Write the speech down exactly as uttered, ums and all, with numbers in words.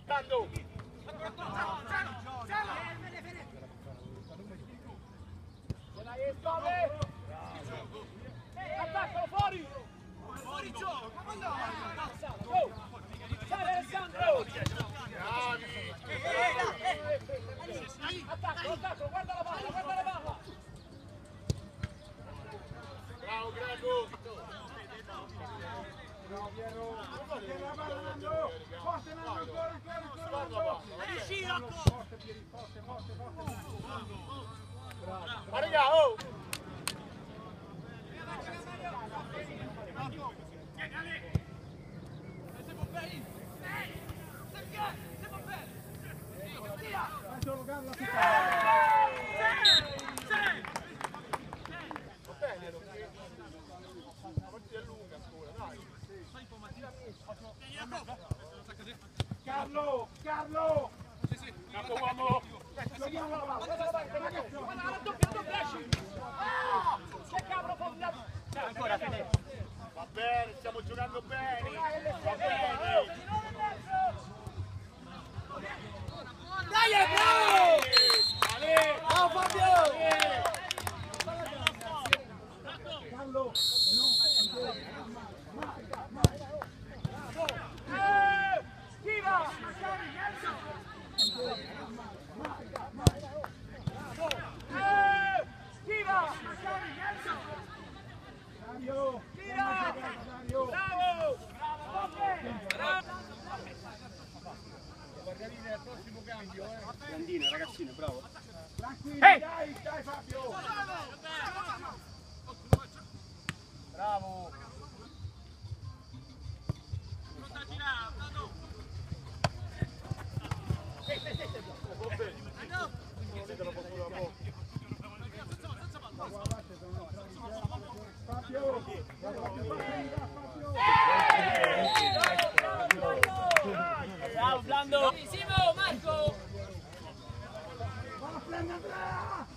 Tanto! Attacco fuori! Fuori gioco! Sale Alessandro! Bravi! Attacco, attacco, guarda la palla, guarda la palla! Bravo, Greco! Bravo Piero! Tieni la palla Nando! Forte Nando, ancora, ancora, ancora! Esci, Rocco! Forte Pieri, forte, forte, forte! Bravo! Ma raga, oh! Solo Carlo si Va bene, la partita è lunga ancora, dai. Carlo! Carlo! Capo uomo! Giochiamo la palla! Guarda la doppia, la doppia, esci! Che cavolo fonda! Ancora, Fede! Va bene, stiamo giocando bene! Va bene! Dai, bravo! Ciao Fabio! Carlo! Eh! Viva! Eh! Viva! Dario! Tira! Dario! Bravo! Bravo! Margarina al prossimo cambio, eh! Grandina, ragazzino, bravo. Tranquilli, Ehi! dai, dai Fabio! Bravo! Fabio! Bravo, Blando! Bravissimo, Marco! Va a prendere Andrea!